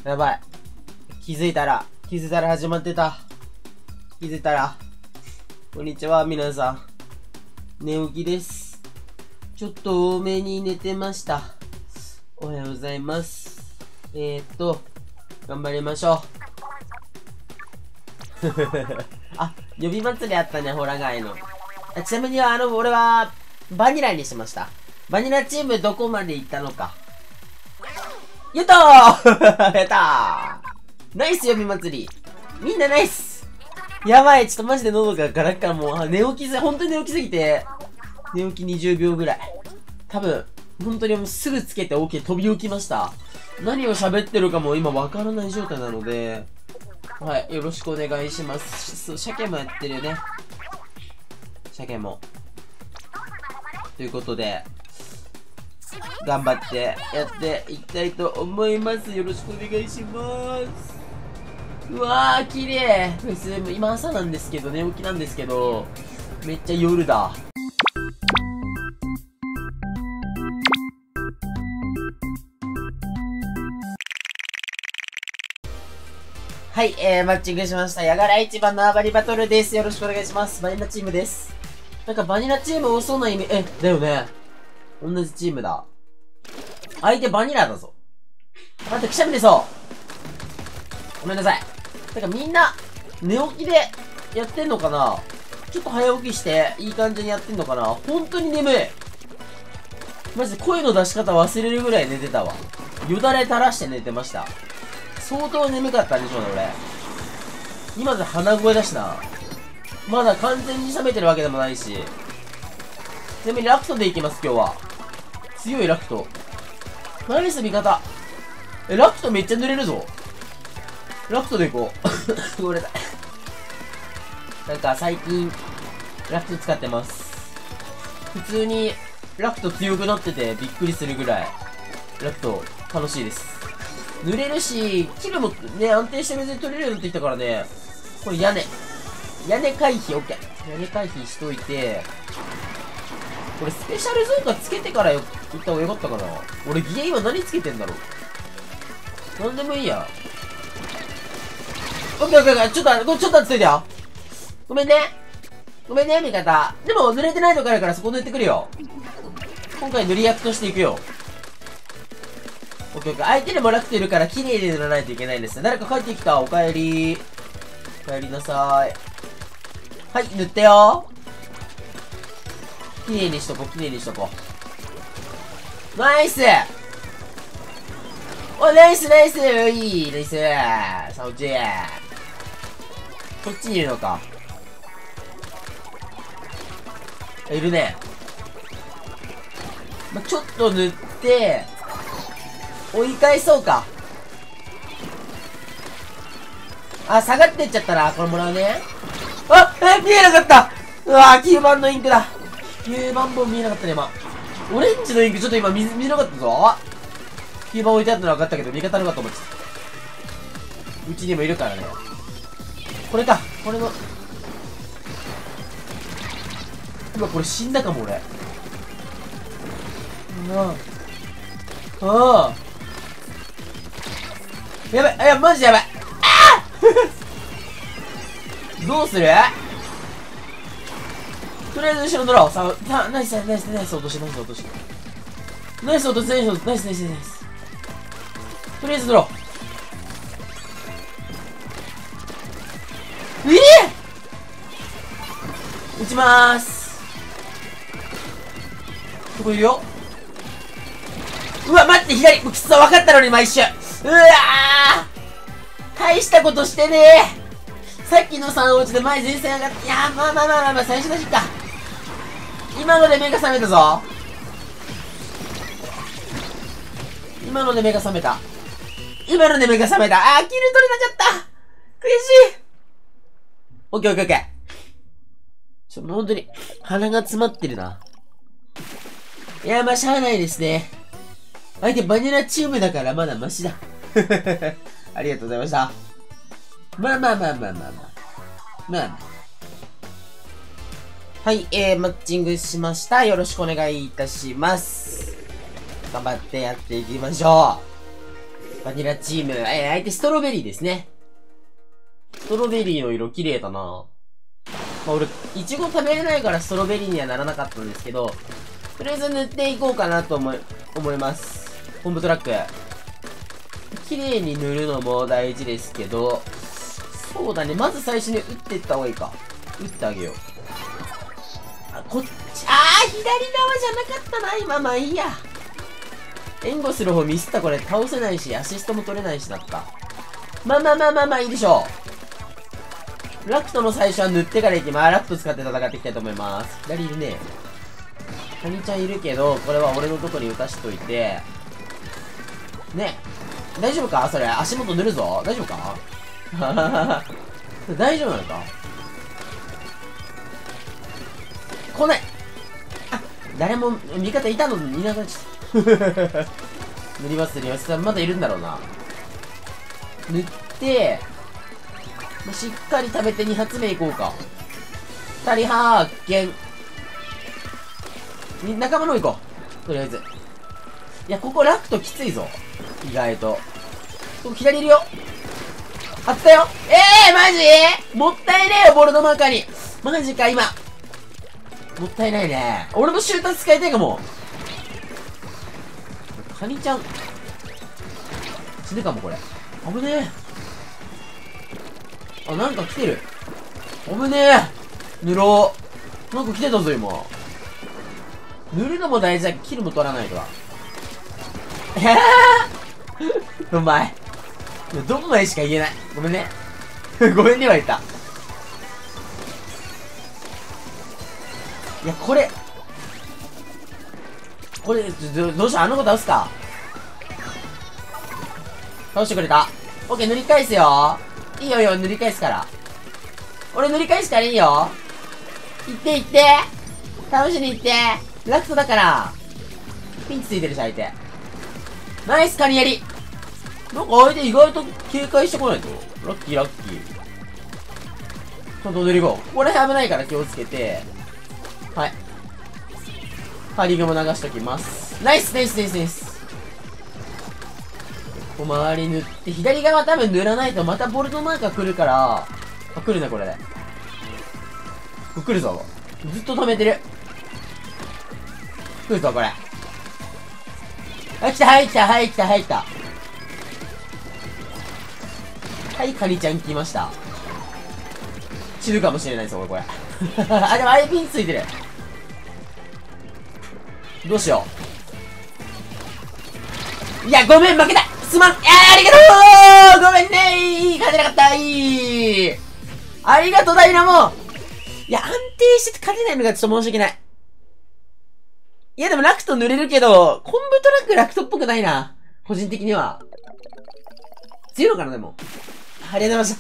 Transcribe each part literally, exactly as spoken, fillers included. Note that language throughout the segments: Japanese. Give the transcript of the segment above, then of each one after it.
やばい。気づいたら、気づいたら始まってた。気づいたら。こんにちは、皆さん。寝起きです。ちょっと多めに寝てました。おはようございます。えーっと、頑張りましょう。あ、呼び祭りあったね、ホラガイの。あ、ちなみに、あの、俺は、バニラにしました。バニラチームどこまで行ったのか。やったーやったーナイス呼び祭り。みんなナイス。やばい、ちょっとマジで喉がガラッガラ、もう、寝起きす、本当に寝起きすぎて、寝起きにじゅうびょうぐらい。多分、本当にもうすぐつけて OK、飛び起きました。何を喋ってるかも今わからない状態なので、はい、よろしくお願いします。そう、鮭もやってるよね。鮭も。ということで、頑張ってやっていきたいと思います。よろしくお願いします。うわー、綺麗。今朝なんですけど、寝起きなんですけど、めっちゃ夜だ。はい、えー、マッチングしました。ヤガラ一番縄張りバトルです。よろしくお願いします。バニラチームです。なんかバニラチーム多そうなイメージ、え、だよね。同じチームだ。相手バニラだぞ。待って、くしゃみでそう。ごめんなさい。なんかみんな、寝起きでやってんのかな？ちょっと早起きして、いい感じにやってんのかな？本当に眠い。マジで声の出し方忘れるぐらい寝てたわ。よだれ垂らして寝てました。相当眠かったんでしょうね、俺。今で鼻声だしな。まだ完全に冷めてるわけでもないし。ちなみにラクトでいきます、今日は。強いラクト。ナイス味方。え、ラクトめっちゃ濡れるぞ。ラクトでいこう。ごめんなさい。なんか最近、ラクト使ってます。普通に、ラクト強くなっててびっくりするぐらい、ラクト楽しいです。濡れるし、キルもね、安定して水に取れるようになってきたからね。これ屋根。屋根回避、オッケー。屋根回避しといて、これスペシャルゾーンがつけてからよ行った方がよかったかな。俺ギア今何つけてんだろう。なんでもいいや。オッケーオッケーオッケー。ちょっと、ちょっとついてよ。ごめんね。ごめんね、味方。でも濡れてないとこあるからそこ塗ってくるよ。今回塗り役としていくよ。オッケーオッケー。相手にもラクトいるから綺麗に塗らないといけないんです。誰か帰ってきた。おかえり。おかえりなさい。はい、塗ってよ。綺麗にしとこう、綺麗にしとこう。ナイス。お、ナイスナイス。いい、ナイス。さあ、うち。こっちにいるのか。いるね。ま、ちょっと塗って、追い返そうか。あ、下がってっちゃったな。これもらうね。あ、え、見えなかった。うわぁ、きゅうばんのインクだ。きゅうばんも見えなかったね、今。オレンジのインクちょっと今見、見えなかったぞ。きゅうばん置いてあったのは分かったけど、味方のかと思ってた。うちにもいるからね。これか。これの。うわ、これ死んだかも、俺。うん。ああ。やばい。いや、マジでやばい。ああどうする？とりあえず後ろ乗ろう。さあ、ナイスナイスナイス落とし、ナイス落とし。ナイス落とし、ナイスナイスナイスナイス。とりあえず乗ろう。ええー、撃ちまーす。ここいるよ。うわ、待って、左。くっそ、分かったのに、毎週。うわー大したことしてねー。さっきのさん落ちで前前線上がって、いやー、まあまあまあまあまあ、最初だしか。今ので目が覚めたぞ。今ので目が覚めた。今ので目が覚めた。あー、キル取れなかった。悔しい。オッケーオッケーオッケー。ちょ、ほんとに、鼻が詰まってるな。いや、まあ、しゃあないですね。相手バニラチームだからまだマシだ。ありがとうございました。まあまあまあまあまあまあ。まあまあ。はい、えー、マッチングしました。よろしくお願いいたします。頑張ってやっていきましょう。 バニラチーム、えー、相手ストロベリーですね。ストロベリーの色綺麗だな。まあ、俺、イチゴ食べれないからストロベリーにはならなかったんですけど、とりあえず塗っていこうかなと思い、思います。コンブトラック。綺麗に塗るのも大事ですけど、そうだね、まず最初に打っていった方がいいか。打ってあげよう。あ、こっち、あー、左側じゃなかったな、今。まあいいや。援護する方ミスった。これ倒せないし、アシストも取れないしだった。まあまあまあまあまあいいでしょう。ラクトの最初は塗ってからいきます。ラクト使って戦っていきたいと思います。左いるね。カニちゃんいるけど、これは俺のとこに打たしといて。ね。大丈夫かそれ。足元塗るぞ。大丈夫か大丈夫なのか来ない。あ、誰も味方いたのにいなくなっちゃった。塗ります塗ります。まだいるんだろうな。塗って、しっかり食べてに発目いこうか。二人発見。仲間の方行こう。とりあえず。いや、ここラクトきついぞ。意外と。ここ左いるよ。あったよ。ええー、マジもったいねえよ、ボルドマーカーに。マジか、今。もったいないね。俺もシューター使いたいかも。カニちゃん。死ぬかも、これ。危ねえ。あ、なんか来てる。危ねえ。塗ろう。なんか来てたぞ、今。塗るのも大事だけど、キルも取らないとは。えぇーうまい。どんまいしか言えない。ごめんね。ごめんねは言った。いや、これ。これ、ど、どうしたあの子倒すか倒してくれた。オッケー、塗り返すよ。いいよいいよ、塗り返すから。俺塗り返すからいいよ。行って行って。倒しに行って。ラクトだから。ピンチついてるし、相手。ナイスカニやり。なんか相手意外と警戒してこないと。ラッキーラッキー。ちゃんと塗りこう。ここら辺危ないから気をつけて。はい。ハリグも流しときます。ナイスナイスナイスナイス。こう周り塗って、左側多分塗らないとまたボルトマーカー来るから、あ、来るねこれ。来るぞ。ずっと止めてる。来るぞこれ。あ、来た、はい、来た、はい、来た、はい、来た。はい、カニちゃん来ました。死ぬかもしれないですよ、これ。あ、でも、あれピンついてる。どうしよう。いや、ごめん、負けたすまん。いやー、ありがとうごめんねー勝てなかったいいありがとう、ダイナモいや、安定して勝てないのがちょっと申し訳ない。いや、でもラクト塗れるけど、コンブトラックラクトっぽくないな。個人的には。強いのかな、でも。ありがとうございました。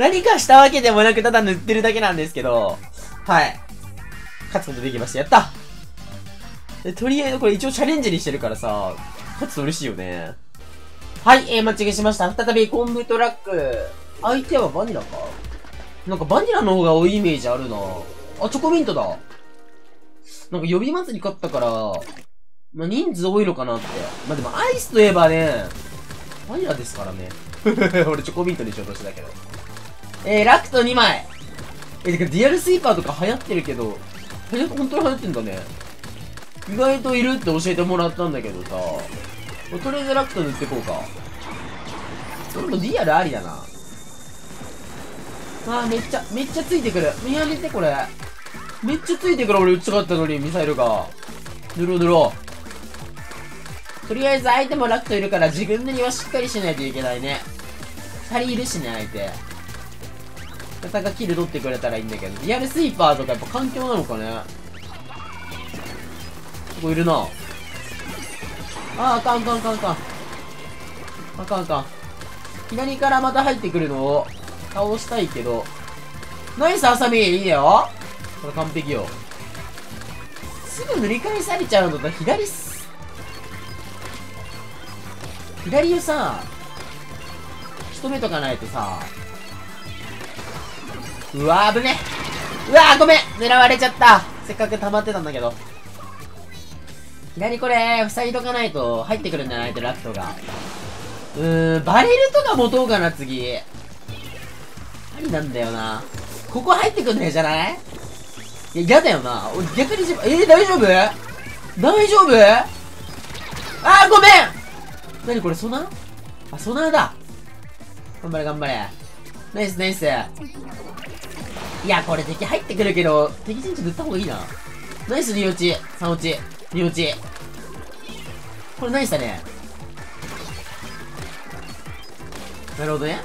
何かしたわけでもなく、ただ塗ってるだけなんですけど、はい。勝つことできました。やったでとりあえずこれ一応チャレンジにしてるからさ、勝つと嬉しいよね。はい、えー、間違えしました。再びコンブトラック。相手はバニラかなんかバニラの方が多いイメージあるな。あ、チョコミントだ。なんか呼び祭り勝ったから、まあ、人数多いのかなって。まあ、でもアイスといえばね、バニラですからね。俺チョコミントにしようとしてたけど。えー、ラクトにまい。え、てかディアルスイーパーとか流行ってるけど、流行本当に流行ってんだね。意外といるって教えてもらったんだけどさ、とりあえずラクト塗ってこうか。俺もディアルありだな。あー、めっちゃ、めっちゃついてくる。見上げてこれ。めっちゃついてくる。俺撃ちたかったのに、ミサイルが。塗ろう塗ろう。とりあえず相手もラクトいるから自分塗りはしっかりしないといけないね。ふたりいるしね、相手。方がキル取ってくれたらいいんだけど、リアルスイーパーとかやっぱ環境なのかね。ここいるな。あー、あかんあかんあかんあかん。あかんあかん。左からまた入ってくるのを倒したいけど。ナイスハサミいいよ。これ完璧よ。すぐ塗り返されちゃうのと左す。左をさ、仕留めとかないとさ。うわー、危ね。うわー、ごめん狙われちゃった。せっかく溜まってたんだけど。左これ、塞いとかないと入ってくるんじゃないとラクトが。 うーん、バレルとか持とうかな、次。ありなんだよな。ここ入ってくんねえじゃない？いや、嫌だよな。俺逆に自分、えー、大丈夫？大丈夫？あー、ごめん！なにこれ、ソナー？あ、ソナーだ。頑張れ、頑張れ。ナイス、ナイス。いや、これ敵入ってくるけど、敵陣地塗った方がいいな。ナイス、に落ち。さん落ち。に落ち。これナイスだね。なるほどね。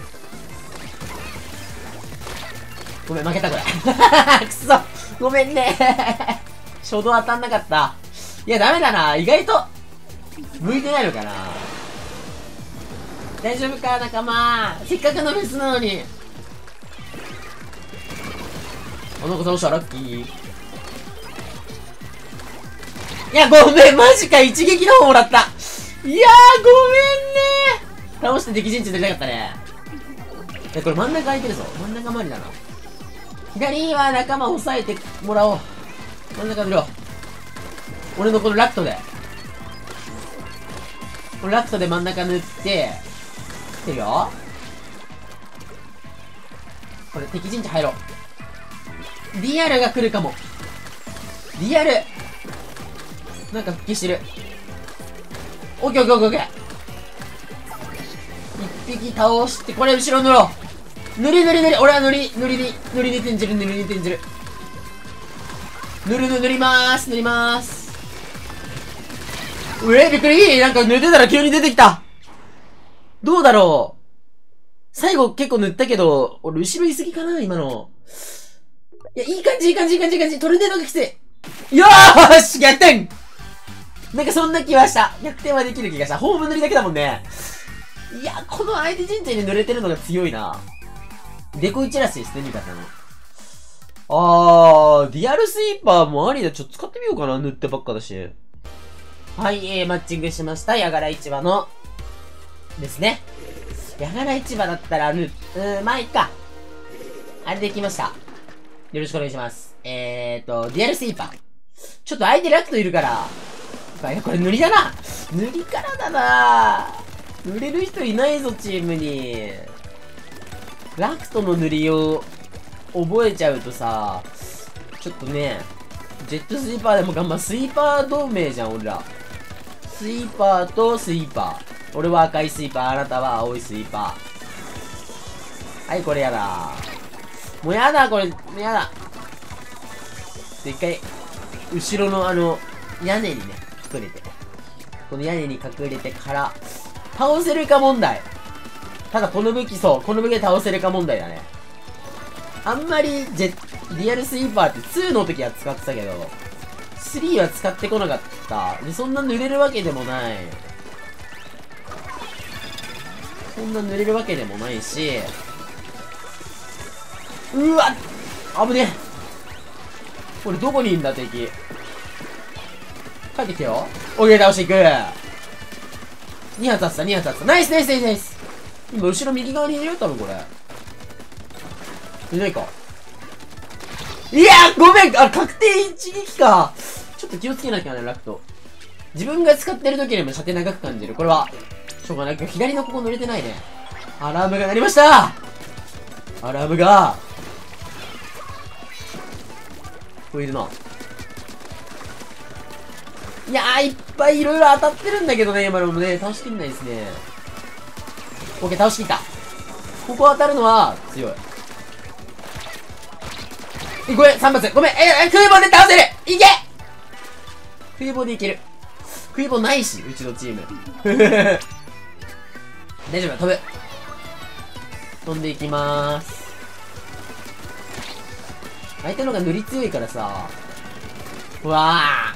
ごめん、負けた、これ。くそごめんね初動当たんなかった。いや、ダメだな。意外と、向いてないのかな。大丈夫か、仲間。せっかくのメスなのに。あの子倒した、ラッキー。いや、ごめん、マジか。一撃の方もらった。いやー、ごめんねー。倒して敵陣地出たかったね。いや、これ真ん中空いてるぞ。真ん中周りだな。左は仲間を抑えてもらおう。真ん中見ろ。俺のこのラクトで。このラクトで真ん中塗って、来てるよ。これ敵陣地入ろう。ディアルが来るかも。ディアルなんか復帰してる。オッケーオッケーオッケーオッケー。一匹倒して、これ後ろ塗ろう。塗り塗り塗り、俺は塗り、塗りに、塗りに転じる、塗りに転じる。塗る塗塗りまーす、塗りまーす。うえ、びっくり！なんか塗ってたら急に出てきた。どうだろう。最後結構塗ったけど、俺後ろいすぎかな今の。いや、いい感じ、いい感じ、いい感じ、いい感じ。トルネードがきつい。よーし逆転！なんかそんな気はした。逆転はできる気がした。ホーム塗りだけだもんね。いや、この相手陣地に塗れてるのが強いな。デコイチらしいですね、味方の。あー、ディアルスイーパーもありだ。ちょっと使ってみようかな。塗ってばっかだし。はい、えー、マッチングしました。ヤガラ市場の、ですね。ヤガラ市場だったら、ぬ、うーん、まあ、いっか。あれできました。よろしくお願いします。えーと、ディアルスイーパー。ちょっと相手ラクトいるから。いや、これ塗りだな。塗りからだな。塗れる人いないぞ、チームに。ラクトの塗りを覚えちゃうとさ、ちょっとね、ジェットスイーパーでも頑張る。スイーパー同盟じゃん、俺ら。スイーパーとスイーパー。俺は赤いスイーパー、あなたは青いスイーパー。はい、これやだ。もうやだ、これ、やだ。で、一回、後ろのあの、屋根にね、隠れて。この屋根に隠れてから、倒せるか問題。ただこの武器、そう、この武器で倒せるか問題だね。あんまり、ジェ、リアルスイーパーってツーの時は使ってたけど、スリーは使ってこなかった。で、そんな塗れるわけでもない。そんな塗れるわけでもないし、うわっ危ねえ。これどこにいんだ敵。帰ってきてよ。オッケー、倒していく。に発当てた、に発当てた。ナイスナイスナイスナイス。今後ろ右側にいるよ、多分これ。いないか。いやーごめんあ、確定一撃か。ちょっと気をつけなきゃね、ラクト。自分が使ってる時よりも射程長く感じる。これは、しょうがないけど、左のここ乗れてないね。アラームが鳴りました。アラームが。これいるな。いやー、いっぱいいろいろ当たってるんだけどね、今のもね、倒しきんないですね。オッケー、倒しきった。ここ当たるのは、強い。え、ごめん、さん発。ごめん、え、え、クイボで倒せるいけクイボでいける。クイボないし、うちのチーム。大丈夫、飛ぶ。飛んでいきまーす。相手の方が塗り強いからさ。うわ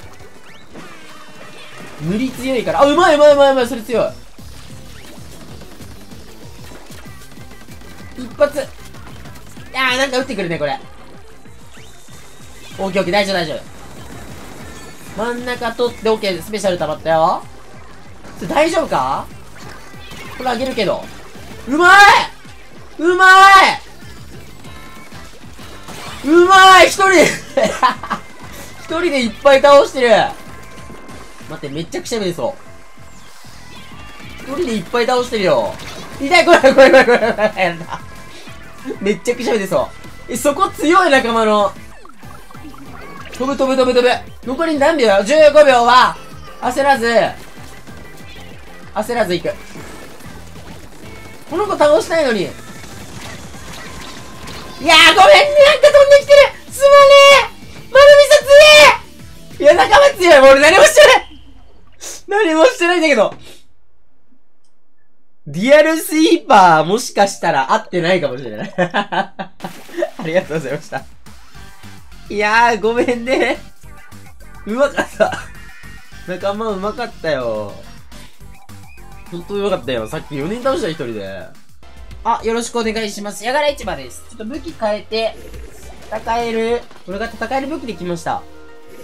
ー塗り強いから。あ、うまいうまいうまいうまい、それ強い。一発。いやー、なんか撃ってくるね、これ。オッケーオッケー、大丈夫大丈夫。真ん中取って、オッケー、スペシャル溜まったよ。それ大丈夫か？これあげるけど。うまいうまいうまい一人で一人でいっぱい倒してる。待って、めっちゃくちゃ見えそ一人でいっぱい倒してるよ。痛い、これ、これ、これ、これ、これ、やだ。めっちゃくちゃ出そう。え、そこ強い仲間の。飛ぶ飛ぶ飛ぶ飛ぶ。残り何秒よ ?じゅうご 秒は、焦らず、焦らず行く。この子倒したいのに。いやー、ごめんね、なんか飛んできてる。すまねえ。丸みそ強え。いや、仲間強い。俺何もしてない。何もしてないんだけど。リアルスイーパー、もしかしたら合ってないかもしれない。ありがとうございました。いやー、ごめんね。うまかった。仲間うまかったよ。ほんとうまかったよ。さっきよにん倒した一人で。あ、よろしくお願いします。ヤガラ市場です。ちょっと武器変えて、戦える、俺が戦える武器できました。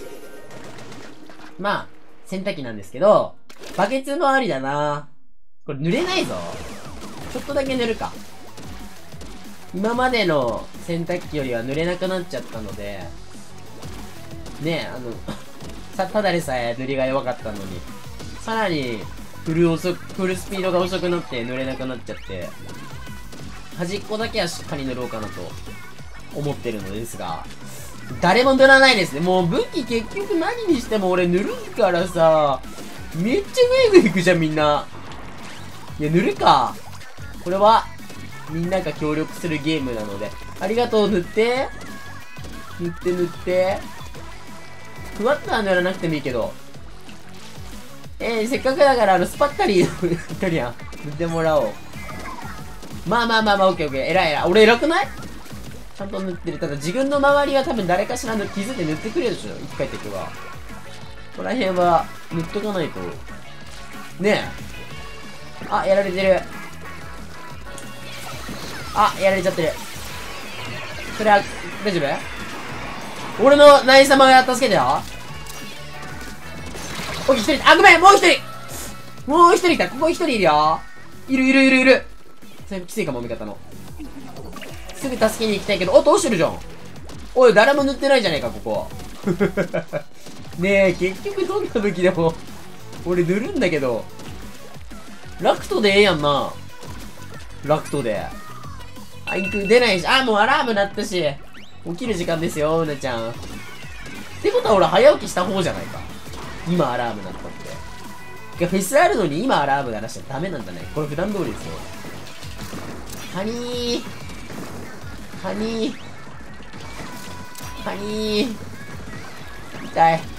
まあ、洗濯機なんですけど、バケツもありだな。これ濡れないぞ。ちょっとだけ塗るか。今までの洗濯機よりは濡れなくなっちゃったので、ねえ、あの、さ、ただでさえ塗りが弱かったのに、さらに、フル遅く、フルスピードが遅くなって塗れなくなっちゃって、端っこだけはしっかり塗ろうかなと思ってるのですが、誰も塗らないですね。もう武器結局何にしても俺塗るからさ、めっちゃグイグイいくじゃんみんな。いや、塗るか。これは、みんなが協力するゲームなので。ありがとう、塗って。塗って塗って。ふわっとは塗らなくてもいいけど。えー、せっかくだから、あの、スパッタリー塗ってるやん。塗ってもらおう。まあまあまあまあ、オッケーオッケー。偉い偉い。俺偉くない？ちゃんと塗ってる。ただ自分の周りは多分誰かしらの傷で塗ってくれるでしょ。一回敵は。ここら辺は、塗っとかないと。ねえ。あ、やられてる。あ、やられちゃってる。それは、大丈夫？俺のナイス様が助けてよ。おい、一人、あ、ごめん、もう一人もう一人いた。ここ一人いるよ。いるいるいるいる。それきついかも、味方の。すぐ助けに行きたいけど、お、倒してるじゃん。おい、誰も塗ってないじゃねえか、ここ。ねえ、結局どんな武器でも、俺塗るんだけど。ラクトでええやんな。ラクトで。あ、インク出ないし。あ、もうアラーム鳴ったし。起きる時間ですよ、うなちゃん。ってことは俺早起きした方じゃないか。今アラーム鳴ったって。いや、フェスあるのに今アラーム鳴らしちゃダメなんだね。これ普段通りですよ。ハニー。ハニー。ハニー。痛い。き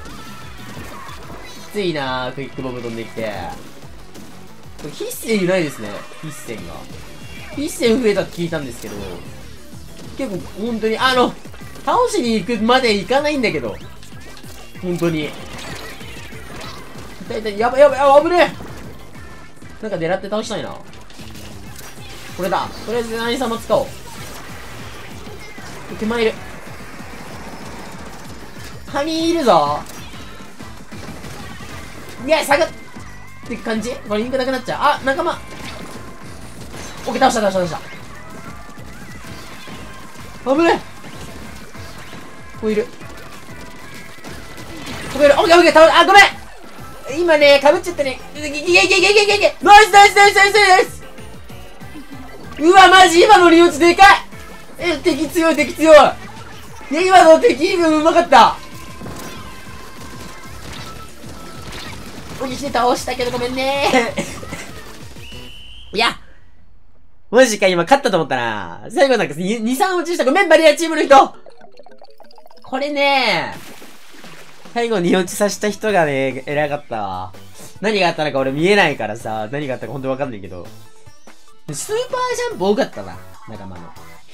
ついなぁ、クイックボム飛んできて。これ、必戦いないですね。必戦が。必戦増えたって聞いたんですけど、結構、本当に、あの、倒しに行くまで行かないんだけど。本当に。痛い痛い、やばいやばい、あ、危ねえ。なんか狙って倒したいな。これだ。とりあえず何様使おう。手前いる。ハニーいるぞ。いや、下がって感じ？これインクなくなっちゃう。あ、仲間。オッケー、倒した倒した倒した。危ねえ。ここいる。ここいる。オッケーオッケー、倒れ、あ、ごめん今ね、被っちゃったね。いけいけいけいけいけいけいけナイスナイスナイスナイスナイスうわ、マジ今のリオチでかいえ、敵強い敵強いいや、今の敵軍うまかったおにして倒したけどごめんねいやマジか、今勝ったと思ったな。最後なんかに、さん落ちした。ごめん、バリアチームの人これね最後に落ちさせた人がね、偉かったわ。何があったのか俺見えないからさ、何があったかほんとわかんないけど。スーパージャンプ多かったな、仲間の。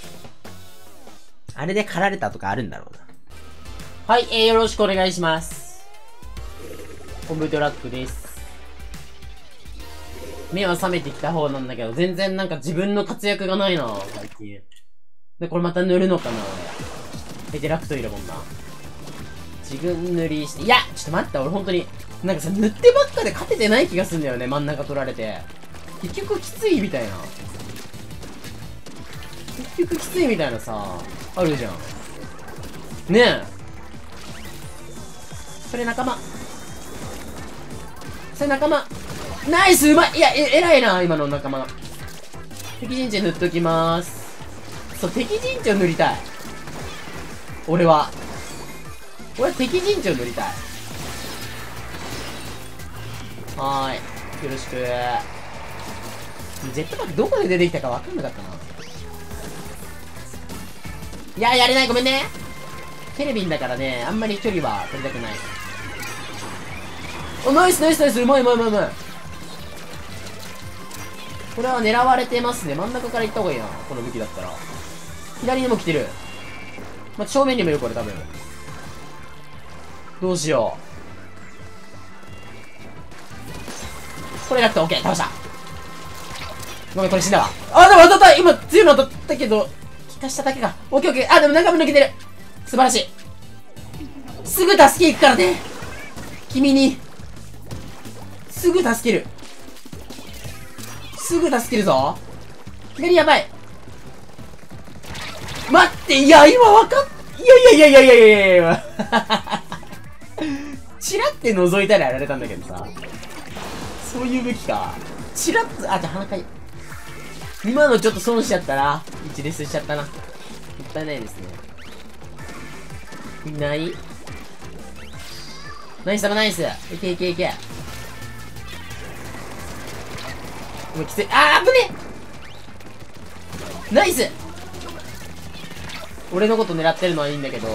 あれで狩られたとかあるんだろうな。はい、えー、よろしくお願いします。コンブトラックです。目は覚めてきた方なんだけど、全然なんか自分の活躍がないな、最近。で、これまた塗るのかな、俺。ペテラクトいるもんな。自分塗りして、いやちょっと待って、俺ほんとに、なんかさ、塗ってばっかで勝ててない気がするんだよね、真ん中取られて。結局きついみたいな。結局きついみたいなさ、あるじゃん。ねえ。それ仲間。それ仲間。 ナイスうまいいや、え、偉いな、今の仲間。敵陣地塗っときまーす。そう、敵陣地を塗りたい。俺は。俺は敵陣地を塗りたい。はーい。よろしく。ジェットパックどこで出てきたか分かんなかったな。いや、やれない。ごめんね。テレビンだからね、あんまり距離は取りたくない。お、ナイスナイスナイス。うまいうまいうまいうまい。これは狙われてますね。真ん中から行った方がいいな。この武器だったら。左にも来てる。まあ、正面にもいる、これ多分。どうしよう。これなくて OK。倒した。ごめん、これ死んだわ。あ、でも当たった。今、強いの当たったけど、効かしただけか。OK、OK。あ、でも中身抜けてる。素晴らしい。すぐ助け行くからね。君に。すぐ助ける。すぐ助けるぞ。左やばい。待って、いや、今わかっ、いやいやいやいやいやいやいやいやチラって覗いたらやられたんだけどさ。そういう武器か。チラッと、あ、じゃあ鼻かい。今のちょっと損しちゃったな。一レスしちゃったな。もったいないですね。いないナイス様ナイス。いけいけいけ。もうきつい。あー、危ねえナイス。俺のこと狙ってるのはいいんだけど。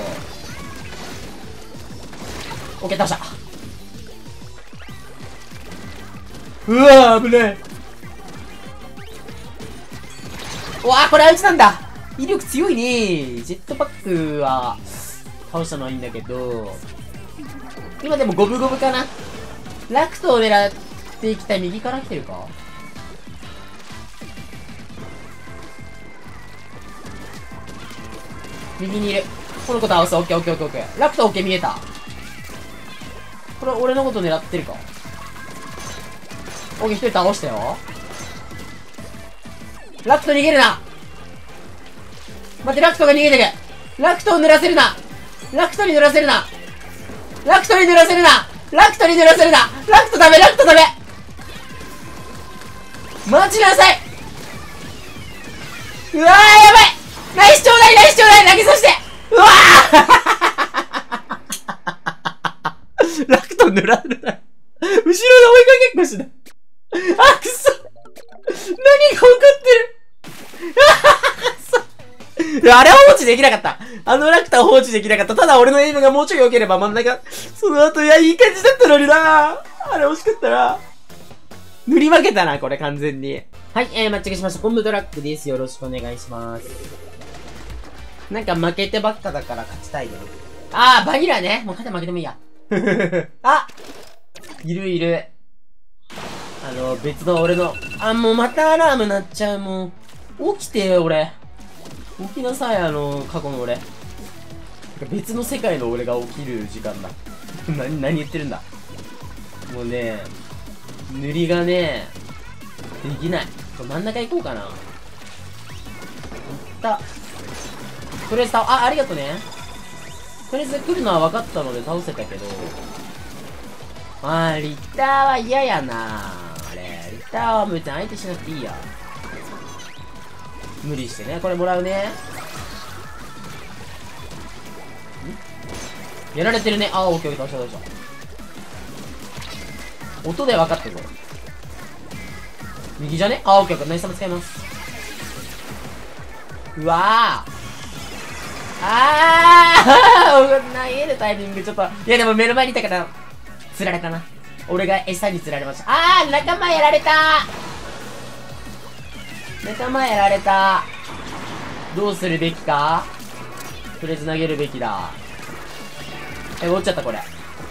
オッケー、倒した。うわー、危ねえ。うわー、これあいつなんだ。威力強いね。ジェットパックは倒したのはいいんだけど、今でも五分五分かな。ラクトを狙っていきたい。右から来てるか。右にいる。この子倒す。オッケーオッケーオッケーオッケー。ラクトオッケー見えた。これ俺のこと狙ってるか。オッケー、一人倒したよ。ラクト逃げるな。待って、ラクトが逃げてる。ラクトを濡らせるな。ラクトに濡らせるな。ラクトに濡らせるな。ラクトに濡らせるな。ラクトダメ、ラクトダメ。待ちなさい。うわー、やばい。ナイスちょうだい、ナイスちょうだい。投げさせて。うわーラクト濡らせるな。後ろで追いかけっこしない。あ、くそ。何が起こってる。いや、あれは放置できなかった。あのラクター放置できなかった。ただ俺のエイムがもうちょい良ければ真ん中。その後、いや、いい感じだったのにな。あれ惜しかったな。塗り負けたな、これ完全に。はい、えー、マッチングしました。コンブドラックです。よろしくお願いします。なんか負けてばっかだから勝ちたいよ。あー、バニラね。もう勝て負けてもいいや。あいるいる。あの、別の俺の、あ、もうまたアラーム鳴っちゃう、もう。起きてよ、俺。起きなさい、あの、過去の俺。別の世界の俺が起きる時間だ。何、何言ってるんだ。もうね、塗りがね、できない。真ん中行こうかな。いった。とりあえず倒、あ、ありがとね。とりあえず来るのは分かったので倒せたけど。あー、リッターは嫌やなあれ。リッターは別に相手しなくていいや。無理してね。これもらうね。んやられてるね。あー、オッケーオッケー、倒した倒した。音で分かってるぞ。右じゃねあー、オッケーオッケー。ナイス様使います。うわー。あー投げるタイミングちょっと。いやでも目の前にいたから、釣られたな。俺が餌に釣られました。あー仲間やられた仲間やられた。どうするべきか。とりあえず投げるべきだ。え、落ちちゃったこれ。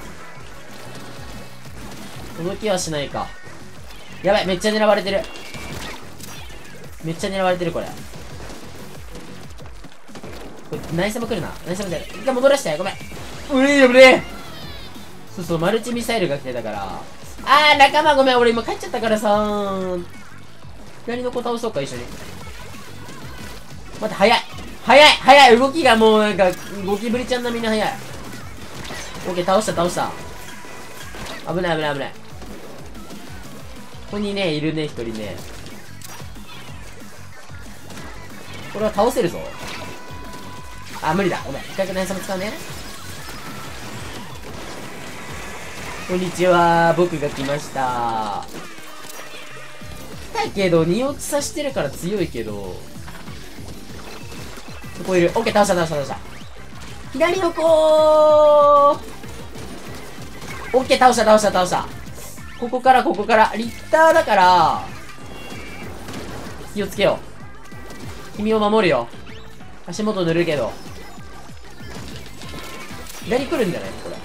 届きはしないか。やばい、めっちゃ狙われてる。めっちゃ狙われてるこれ。これ、ナイス様来るな。ナイス様来る。一回戻らして。ごめん。うえー、危ねえ。そうそう、マルチミサイルが来てたから。あー、仲間ごめん。俺今帰っちゃったからさー。左の子倒そうか、一緒に。待って、早い。早い早い動きがもうなんか、ゴキブリちゃん並みに早い。オッケー、倒した、倒した。危ない危ない危ない。 こにね、いるね、一人ね。これは倒せるぞ。あ、無理だ。ごめん。一回くらいその使うね。こんにちは。僕が来ました。だけど、に落ちさしてるから強いけど。ここいる。オッケー、倒した、倒した、倒した。左の子ー。オッケー、倒した、倒した、倒した。ここから、ここから。リッターだから、気をつけよう。君を守るよ。足元塗るけど。左来るんじゃないこれ。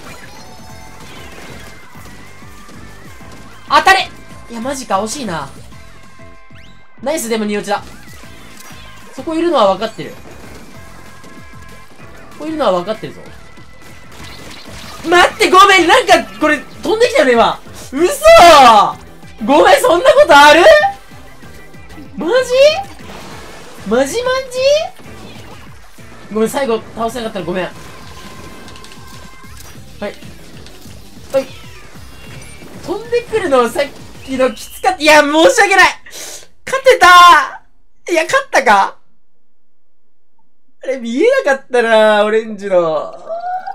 当たれ。いや、マジか、惜しいな。ナイス、でもに落ちだ。そこいるのは分かってる。ここいるのは分かってるぞ。待って、ごめん、なんか、これ、飛んできたよね、今。嘘ー。ごめん、そんなことある？マジ？マジマジ？ごめん、最後、倒せなかったらごめん。はい。はい。飛んでくるのさっきのきつかった。いや、申し訳ない。勝てたー。いや、勝ったか？あれ、見えなかったなー、オレンジの。あー、ご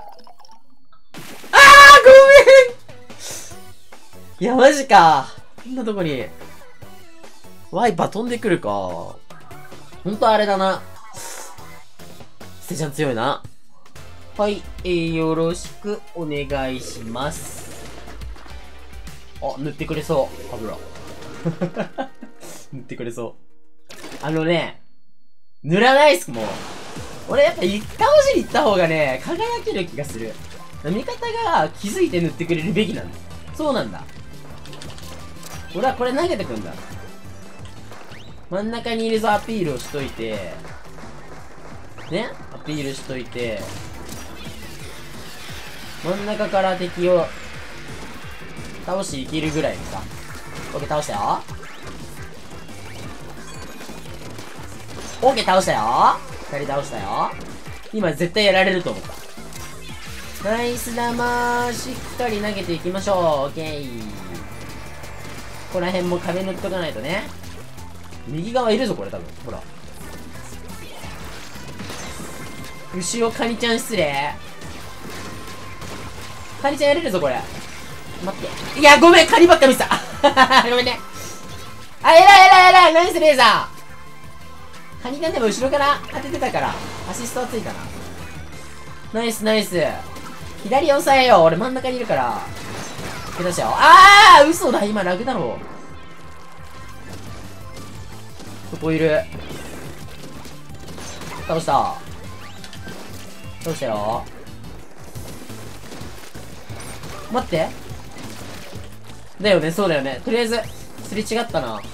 めん。いや、マジか。こんなとこに。ワイパー飛んでくるか。ほんとあれだな。ステちゃん強いな。はい、えー、よろしくお願いします。あ、塗ってくれそう。油。塗ってくれそう。あのね、塗らないっす、もう。俺やっぱ一倒しに行った方がね、輝ける気がする。味方が気づいて塗ってくれるべきなんだ。そうなんだ。俺はこれ投げてくんだ。真ん中にいるぞアピールをしといて。ね、アピールしといて。真ん中から敵を倒していけるぐらいにさ。オッケー、倒したよ。オッケー、倒したよ。二人倒したよ。今絶対やられると思った。ナイスだまー。しっかり投げていきましょう。オッケー。ここら辺も壁塗っとかないとね。右側いるぞ、これ多分。ほら。後ろ、カニちゃん失礼。カニちゃんやれるぞ、これ。待って。いや、ごめん、カニばっか見せた。ごめんね。あ、えらいえらいえらい。ナイスレーザー。カニちゃんでも後ろから当ててたから、アシストはついたな。ナイスナイス。左押さえよう。俺真ん中にいるから。手出したよ。あー、嘘だ。今楽だろ。そこいる。倒した。倒したよ。待って。だよね、そうだよね。とりあえず、すれ違ったな。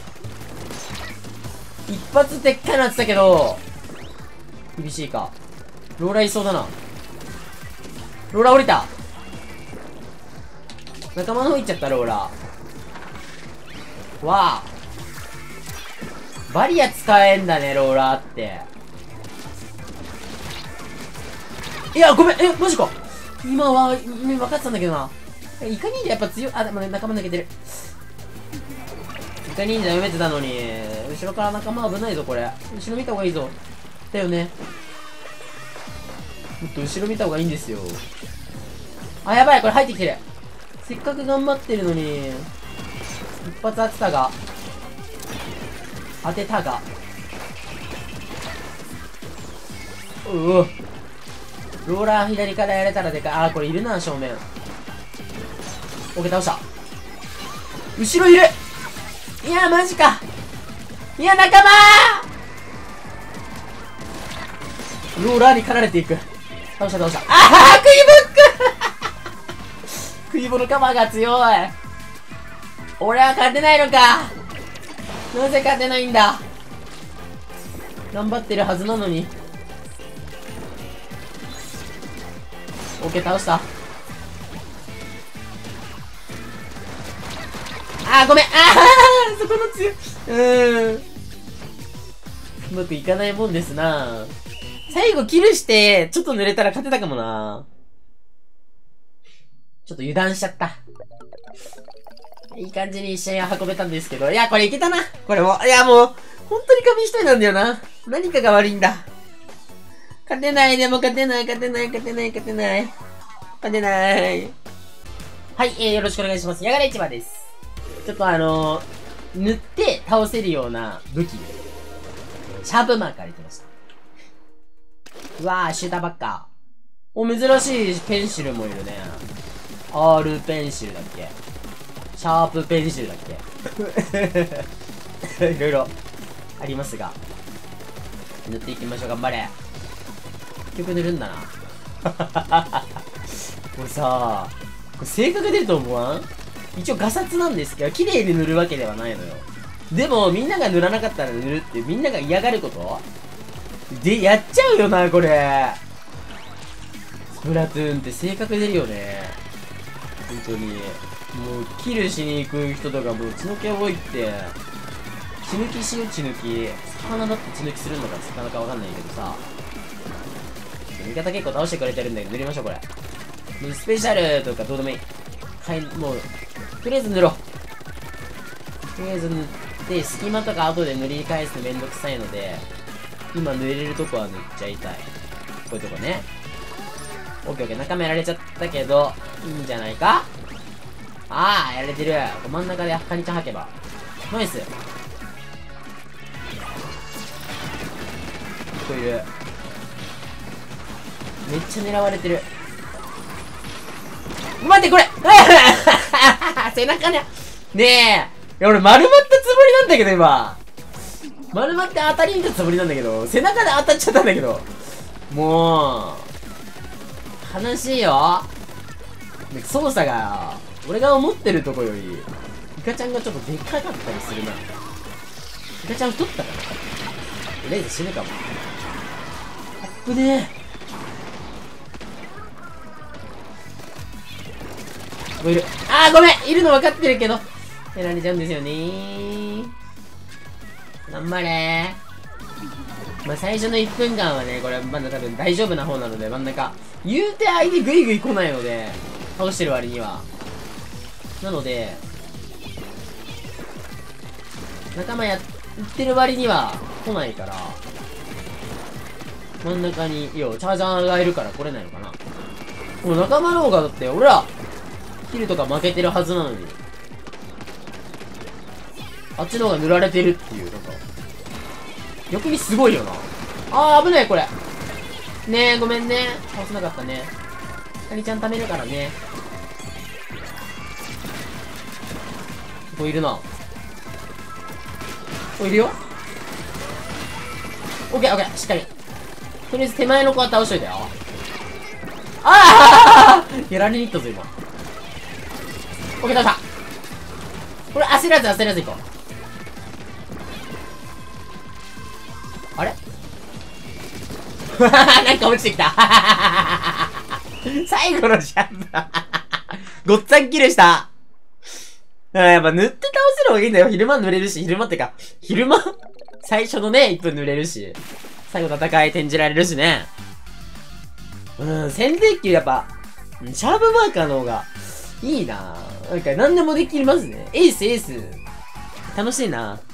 一発でっかいなってたけど、厳しいか。ローラーいそうだな。ローラー降りた。仲間の方行っちゃった、ローラー。わあ。バリア使えんだね、ローラーって。いや、ごめん、え、マジか。今は、分かってたんだけどな。イカ忍者やっぱ強い。あ、でもね、仲間抜けてる。イカ忍者読めてたのに、後ろから仲間危ないぞ、これ。後ろ見た方がいいぞ。だよね。もっと後ろ見た方がいいんですよ。あ、やばい、これ入ってきてる。せっかく頑張ってるのに、一発当てたが。当てたが。うお。ローラー左からやれたらでかい。あー、これいるな、正面。オッケー、倒した。後ろいる。いや、マジか。いや、仲間ー。ローラーに狩られていく。倒した、倒した。ああ、クイブッククイボのカバーが強い。俺は勝てないのか。なぜ勝てないんだ。頑張ってるはずなのに。オッケー、倒した。あー、ごめん。あー、そこの強い。うーん。うまくいかないもんですな。最後キルして、ちょっと濡れたら勝てたかもな。ちょっと油断しちゃった。 いい感じに一緒に運べたんですけど、いや、これいけたな。これも、いや、もう、本当に紙一重なんだよな。何かが悪いんだ。勝てない、でも勝てない、勝てない、勝てない、勝てない。勝てない。はい、えー、よろしくお願いします。ヤガラ市場です。ちょっとあのー、塗って倒せるような武器。シャープマーカー入れてました。うわー、シューターばっか。お、珍しいペンシルもいるね。R ペンシルだっけ？シャープペンシルだっけ？いろいろありますが。塗っていきましょう、頑張れ。結局塗るんだな。これさ、これ性格出ると思わん？一応ガサツなんですけど、綺麗に塗るわけではないのよ。でも、みんなが塗らなかったら塗るって、みんなが嫌がることで、やっちゃうよな、これ。スプラトゥーンって性格出るよね。本当に。もう、キルしに行く人とかもう血の気多いって、血抜きしよう、血抜き。魚だって血抜きするのか魚かわかんないけどさ。味方結構倒してくれてるんだけど、塗りましょう、これ。スペシャルとかどうでもいい。はい、もう、とりあえず塗ろう。とりあえず塗って、隙間とか後で塗り返すのめんどくさいので、今塗れるとこは塗っちゃいたい。こういうとこね。オッケーオッケー、仲間やられちゃったけど、いいんじゃないか？ああ、やられてる。真ん中でカニちゃん吐けば。ナイス。ここいる。めっちゃ狙われてる。待って、これ背中ね。ねえ。いや、俺丸まったつもりなんだけど、今。丸まって当たりに行ったつもりなんだけど、背中で当たっちゃったんだけど。もう、悲しいよ。操作が、俺が思ってるとこより、イカちゃんがちょっとでかかったりするな。イカちゃん太ったかな？レイズ死ぬかも。あっぶねえ。いる。あー、ごめん、いるの分かってるけどやられちゃうんですよねー。頑張れー。まあ、最初のいっぷんかんはね、これまだ多分大丈夫な方なので、真ん中言うて相手グイグイ来ないので、倒してる割には。なので仲間やってる割には来ないから、真ん中にいやチャージャーがいるから来れないのかな。もう仲間の方がだって俺らキルとか負けてるはずなのに、あっちの方が塗られてるっていう、なんか逆にすごいよな。あー、危ないこれ。ねえ、ごめんね、倒せなかったね。カニちゃん貯めるからね。ここいるな。ここいるよ。オッケーオッケー、しっかり。とりあえず手前の子は倒しといたよ。ああやられに行ったぞ今。オッケー、倒した。これ焦らず焦らずいこう。あれなんか落ちてきた最後のシャンプーごっつぁんキルしたやっぱ塗って倒せる方がいいんだよ。昼間塗れるし、昼間ってか、昼間最初のね、いっぷん塗れるし、最後戦い転じられるしね。うん、先定球やっぱ、シャープマーカーの方がいいな。なんか何でもできますね。エースエース。楽しいな。